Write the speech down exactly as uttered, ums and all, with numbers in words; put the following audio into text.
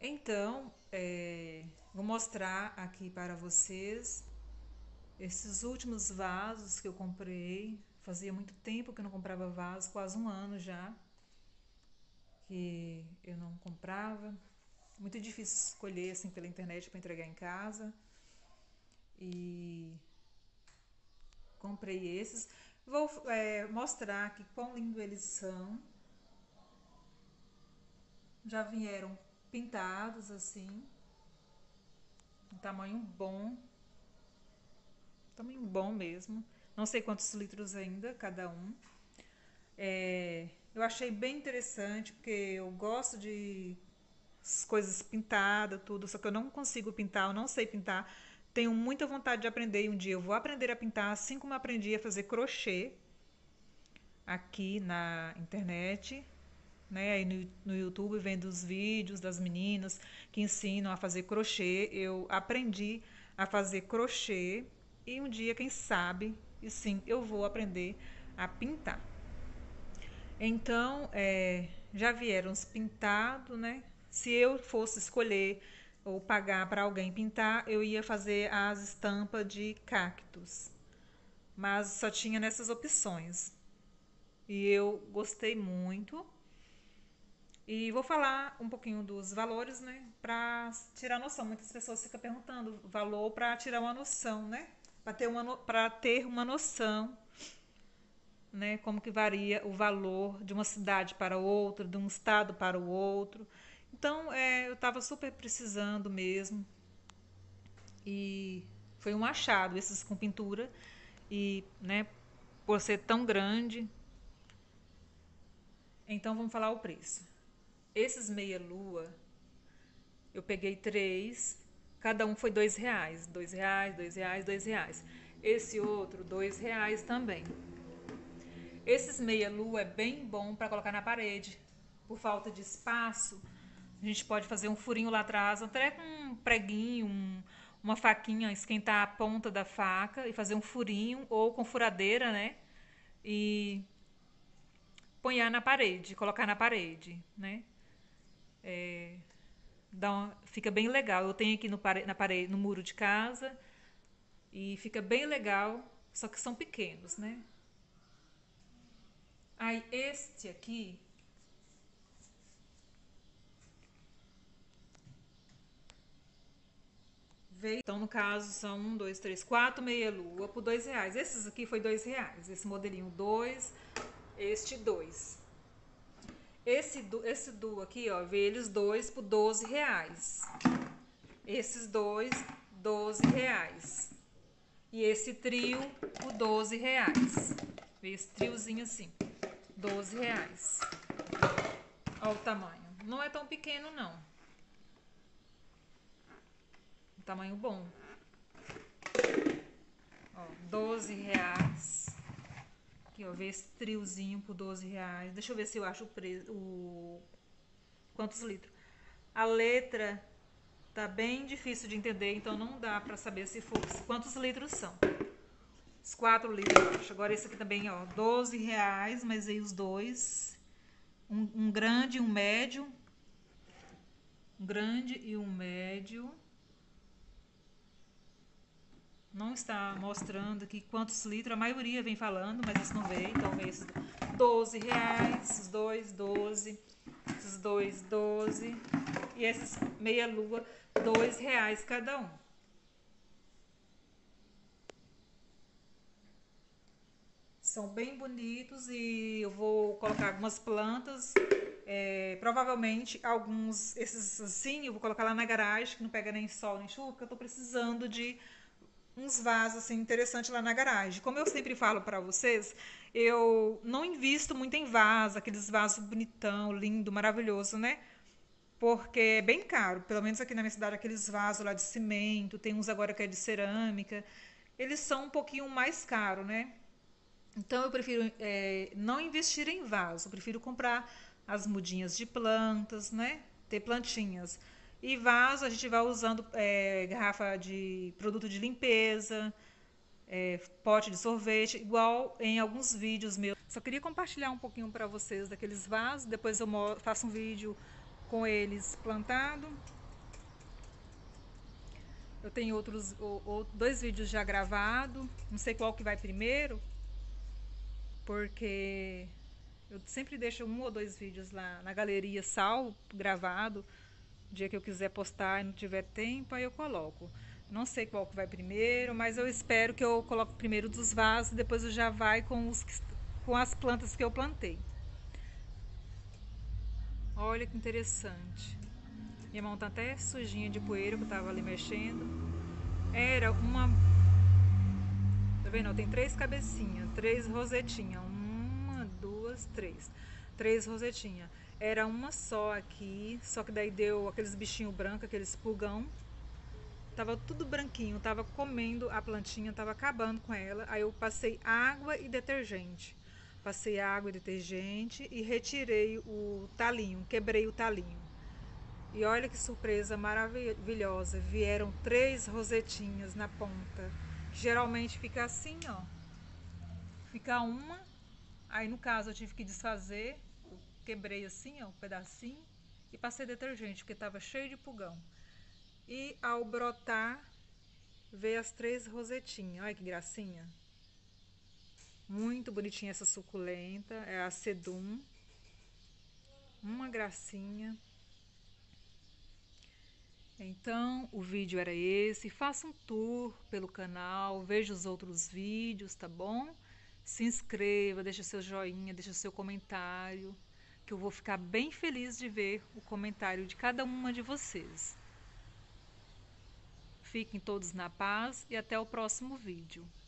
Então, é, vou mostrar aqui para vocês esses últimos vasos que eu comprei. Fazia muito tempo que eu não comprava vaso, quase um ano já que eu não comprava. Muito difícil escolher assim pela internet para entregar em casa. E comprei esses. Vou é, mostrar aqui quão lindo eles são. Já vieram pintados assim, um tamanho bom. Tamanho bom mesmo. Não sei quantos litros ainda, cada um. É, eu achei bem interessante, porque eu gosto de coisas pintadas, tudo, só que eu não consigo pintar, eu não sei pintar. Tenho muita vontade de aprender e um dia eu vou aprender a pintar, assim como eu aprendi a fazer crochê aqui na internet, né? Aí no, no YouTube, vendo os vídeos das meninas que ensinam a fazer crochê. Eu aprendi a fazer crochê e um dia, quem sabe, e sim, eu vou aprender a pintar. Então, é, já vieram os pintados, né? Se eu fosse escolher ou pagar para alguém pintar, eu ia fazer as estampas de cactos. Mas só tinha nessas opções. E eu gostei muito. E vou falar um pouquinho dos valores, né? Para tirar noção. Muitas pessoas ficam perguntando valor para tirar uma noção, né? Para ter uma, para ter uma noção, né? Como que varia o valor de uma cidade para outra, de um estado para o outro. Então, é, eu estava super precisando mesmo. E foi um achado esses com pintura. E, né, por ser tão grande. Então, vamos falar o preço. Esses meia-lua, eu peguei três, cada um foi dois reais. Dois reais, dois reais, dois reais. Esse outro, dois reais também. Esses meia-lua é bem bom para colocar na parede. Por falta de espaço, a gente pode fazer um furinho lá atrás, até com um preguinho, um, uma faquinha, esquentar a ponta da faca e fazer um furinho, ou com furadeira, né? E ponhar na parede, colocar na parede, né? Dá uma, fica bem legal. Eu tenho aqui no, na parede, no muro de casa e fica bem legal, só que são pequenos, né? Aí este aqui veio. Então, no caso, são um, dois, três, quatro meia-lua por dois reais. Esses aqui foi dois reais. Esse modelinho dois, este dois. Esse, esse duo aqui, ó, veio eles dois por doze reais. Esses dois, doze reais. E esse trio por doze reais. Veio esse triozinho assim, doze reais. Olha o tamanho. Não é tão pequeno, não. Um tamanho bom. Ó, doze reais. Aqui, ó, ver esse triozinho por doze reais. Deixa eu ver se eu acho o preço. O... Quantos litros? A letra tá bem difícil de entender, então não dá pra saber se for quantos litros são. Os quatro litros, eu acho. Agora esse aqui também, ó, doze reais, mas aí os dois. Um, um grande e um médio. Um grande e um médio. Não está mostrando aqui quantos litros, a maioria vem falando, mas isso não veio, então veio esses doze reais, esses dois, doze, esses dois, doze, e esses meia-lua, dois reais cada um. São bem bonitos e eu vou colocar algumas plantas, é, provavelmente alguns, esses assim, eu vou colocar lá na garagem, que não pega nem sol nem chuva, porque eu tô precisando de uns vasos assim interessantes lá na garagem. Como eu sempre falo para vocês, eu não invisto muito em vaso, aqueles vasos bonitão, lindo, maravilhoso, né? Porque é bem caro. Pelo menos aqui na minha cidade, aqueles vasos lá de cimento, tem uns agora que é de cerâmica. Eles são um pouquinho mais caros, né? Então eu prefiro é, não investir em vaso, eu prefiro comprar as mudinhas de plantas, né? Ter plantinhas. E vaso a gente vai usando é, garrafa de produto de limpeza, é, pote de sorvete, igual em alguns vídeos meus. Só queria compartilhar um pouquinho para vocês daqueles vasos, depois eu faço um vídeo com eles plantado. Eu tenho outros o, o, dois vídeos já gravados. Não sei qual que vai primeiro, porque eu sempre deixo um ou dois vídeos lá na galeria salvo, gravado. O dia que eu quiser postar e não tiver tempo, aí eu coloco. Não sei qual que vai primeiro, mas eu espero que eu coloque primeiro dos vasos, depois eu já vai com, os, com as plantas que eu plantei. Olha que interessante. Minha mão tá até sujinha de poeira que eu tava ali mexendo. Era uma... Tá vendo? Tem três cabecinhas, três rosetinhas. Uma, duas, três. Três rosetinhas. Era uma só aqui, só que daí deu aqueles bichinhos brancos, aqueles pulgão. Tava tudo branquinho, tava comendo a plantinha, tava acabando com ela. Aí eu passei água e detergente. Passei água e detergente e retirei o talinho, quebrei o talinho. E olha que surpresa maravilhosa, vieram três rosetinhas na ponta. Geralmente fica assim, ó. Fica uma, aí no caso eu tive que desfazer, eu quebrei assim, ó, um pedacinho e passei detergente, porque tava cheio de pulgão. E ao brotar, veio as três rosetinhas. Olha que gracinha. Muito bonitinha essa suculenta. É a sedum. Uma gracinha. Então, o vídeo era esse. Faça um tour pelo canal. Veja os outros vídeos, tá bom? Se inscreva, deixa seu joinha, deixa seu comentário. Que eu vou ficar bem feliz de ver o comentário de cada uma de vocês. Fiquem todos na paz e até o próximo vídeo.